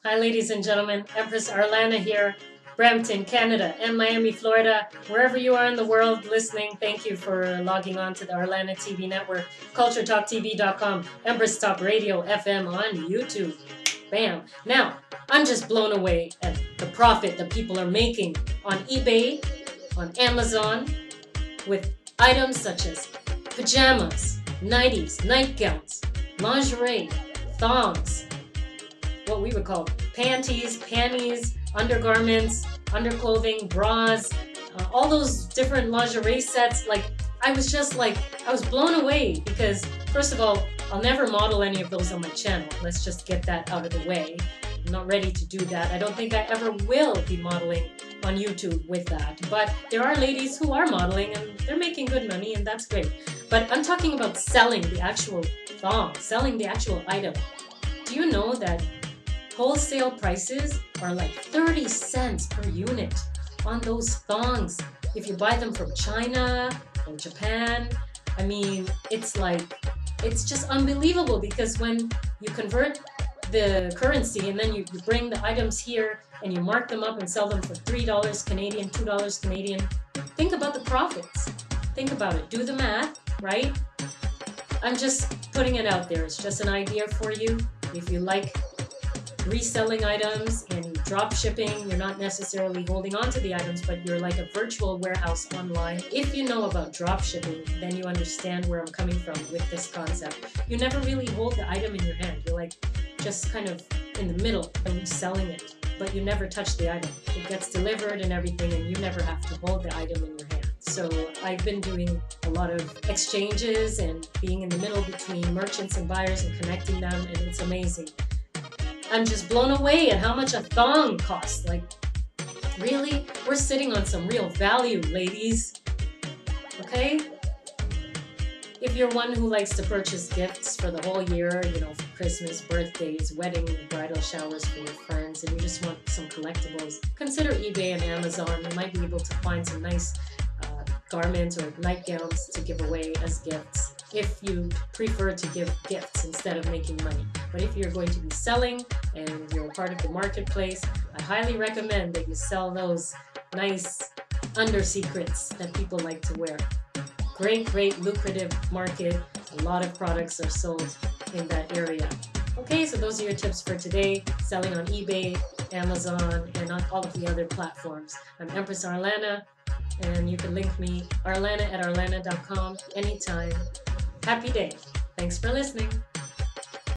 Hi, ladies and gentlemen. Empress Arlana here, Brampton, Canada, and Miami, Florida. Wherever you are in the world listening, thank you for logging on to the Arlana TV network, CultureTalkTV.com, Empress Talk Radio FM on YouTube. Bam. Now, I'm just blown away at the profit that people are making on eBay, on Amazon, with items such as pajamas, nighties, nightgowns, lingerie, thongs, what we would call panties, undergarments, underclothing, bras, all those different lingerie sets. I was blown away because, first of all, I'll never model any of those on my channel. Let's just get that out of the way. I'm not ready to do that. I don't think I ever will be modeling on YouTube with that. But there are ladies who are modeling and they're making good money, and that's great. But I'm talking about selling the actual thong, selling the actual item. Do you know that wholesale prices are like 30 cents per unit on those thongs? If you buy them from China or Japan, I mean, it's just unbelievable, because when you convert the currency and then you bring the items here and you mark them up and sell them for $3 Canadian, $2 Canadian, think about the profits. Think about it. Do the math, right? I'm just putting it out there. It's just an idea for you. If you like reselling items and drop shipping, you're not necessarily holding on to the items, but you're like a virtual warehouse online. If you know about drop shipping, then you understand where I'm coming from with this concept. You never really hold the item in your hand. You're like just kind of in the middle and selling it, but you never touch the item. It gets delivered and everything, and you never have to hold the item in your hand. So I've been doing a lot of exchanges and being in the middle between merchants and buyers and connecting them, and it's amazing. I'm just blown away at how much a thong costs. Like, really? We're sitting on some real value, ladies. Okay? If you're one who likes to purchase gifts for the whole year, you know, for Christmas, birthdays, wedding, bridal showers for your friends, and you just want some collectibles, consider eBay and Amazon. You might be able to find some nice garments or nightgowns to give away as gifts, if you prefer to give gifts instead of making money. But if you're going to be selling and you're part of the marketplace, I highly recommend that you sell those nice under secrets that people like to wear. Great lucrative market. A lot of products are sold in that area. Okay, so those are your tips for today. Selling on eBay, Amazon, and on all of the other platforms. I'm Empress Arlana, and you can link me, Arlana at arlana.com, anytime. Happy day. Thanks for listening.